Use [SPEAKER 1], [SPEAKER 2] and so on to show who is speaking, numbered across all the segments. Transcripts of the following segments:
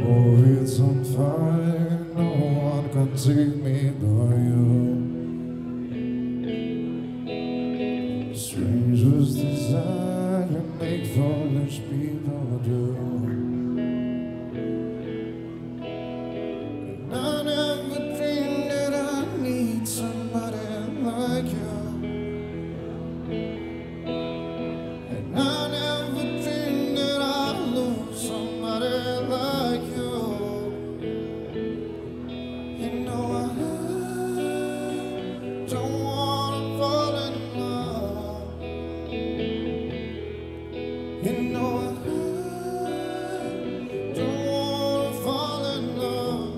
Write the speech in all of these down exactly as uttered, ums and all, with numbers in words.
[SPEAKER 1] Oh, it's on fire, no one can take me by you. Strange was desire to make foolish people do. And I never dreamed that I need somebody like you. And I never dreamed that I'd lose somebody like you. You know I don't wanna fall in love. You know I don't wanna fall in love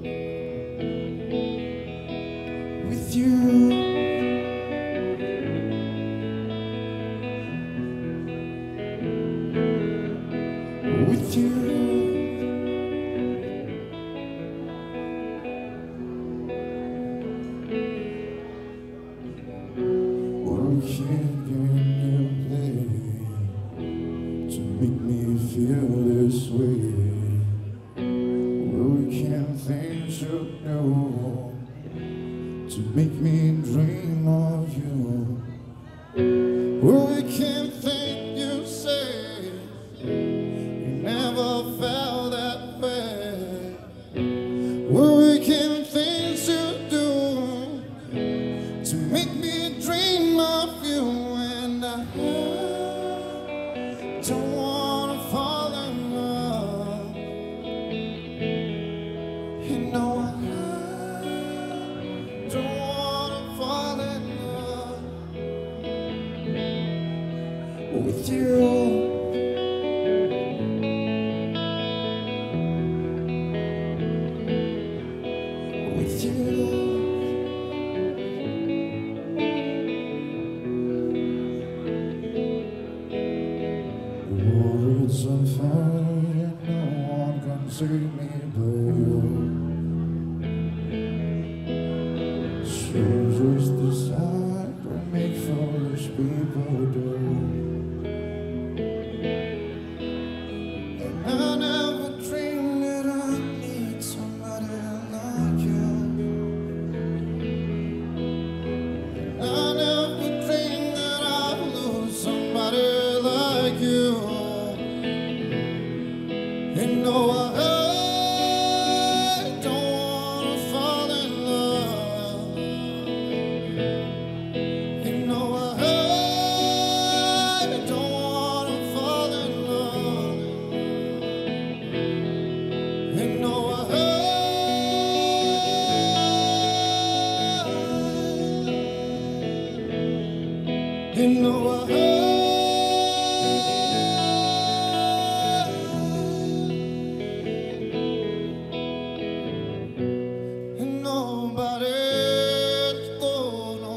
[SPEAKER 1] with you. With you. What can you play to make me feel this way? What can things you know to make me dream of you? What can things you say you never felt that way? What can things you do to make me dream of you? And I don't wanna fall in love. You know I don't wanna fall in love with you. With you. Words on fire, no one can save me but you. Strange was desire to make foolish people do. And I never dreamed that I need somebody like you. I never dreamed that I'd lose somebody like you. You know I don't wanna fall in love. You know I don't wanna fall in love. You know I You know I and nobody's gonna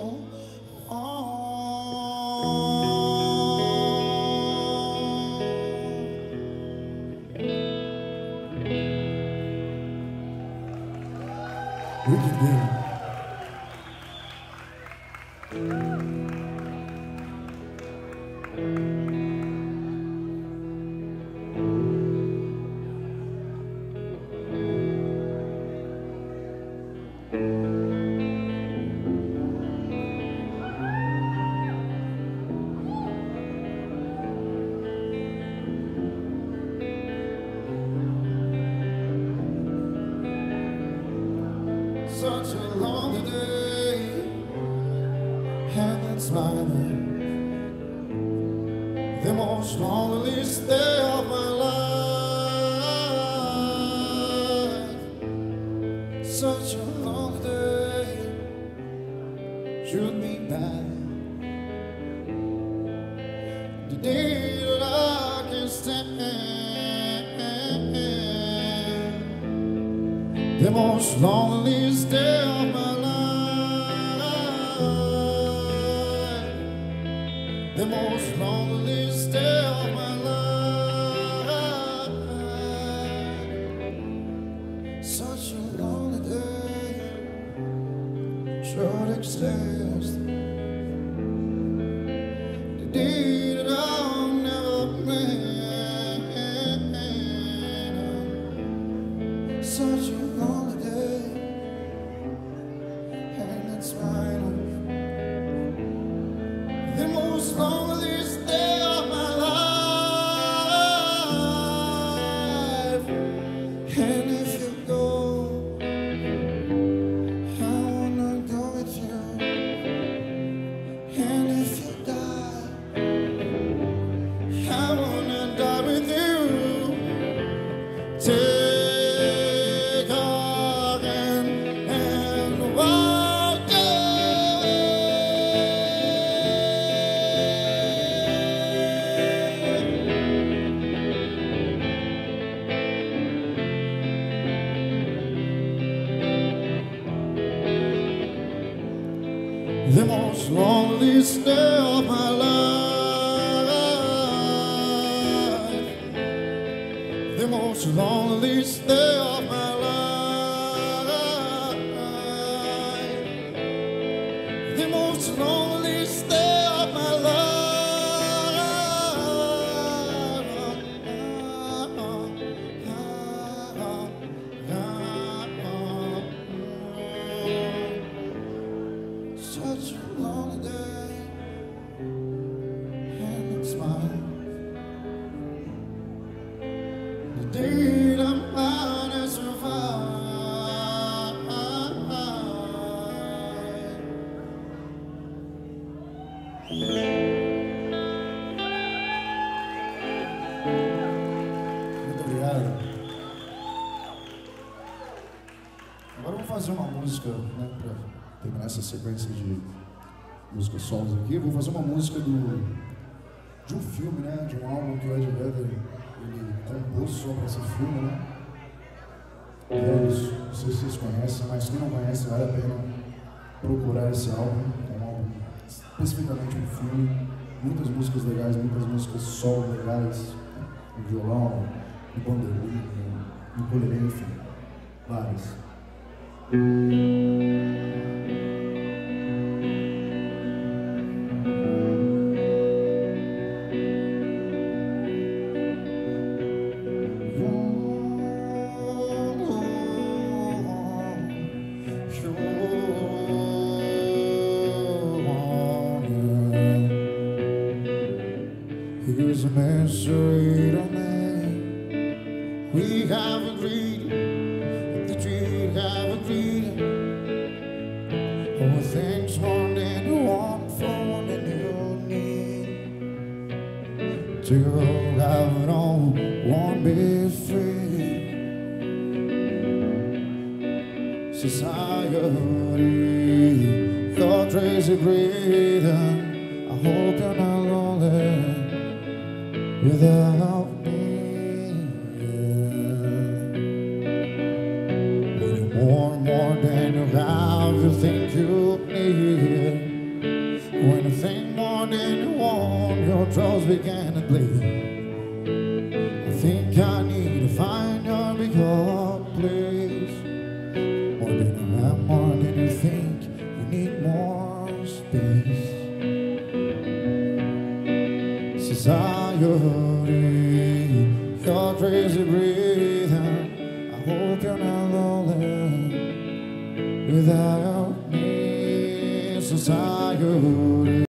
[SPEAKER 1] Wicked game. Such a long day, and it's smiling. The most loneliest day of my life. Such a long day, should be bad. The day that I can stand. The most loneliest day of my life. The most loneliest day of my life. Such a lonely day, short extends. The day that I'll never plan. Such a lonely day, and it's mine. The most loneliest day of my life. And if you go, I wanna go with you. And if you die, I wanna die with you. Take our hand and walk the most loneliest day of my life. The most loneliest day of my life. The most loneliest day of my life. Such a lonely day, and it's mine. The day that mine has survived. Muito obrigado. Agora vamos fazer uma música, né, para terminar essa sequência de músicas solos aqui. Eu vou fazer uma música do, de um filme, né, de um álbum que o Ed Vedder ele compôs só para esse filme, né? E é isso. Não sei se vocês conhecem, mas quem não conhece vale a pena procurar esse álbum. É um álbum especificamente um filme, muitas músicas legais, muitas músicas solo legais, né? No violão, no bandolim, no ukulele, enfim, várias. Here's a mystery to me. We have agreed, the three have agreed. All things one and one for one and you need. To have it all, one be free. Society, your crazy breathing. I hope you're not lonely without me. When you more and more than you have, you think you need. When you think more than you want, your trust began to bleed. I think I need to find your bigger place. More than you have, more than you think, you need more space. Society, you're crazy breathing. I hope you're not lonely without me. Society.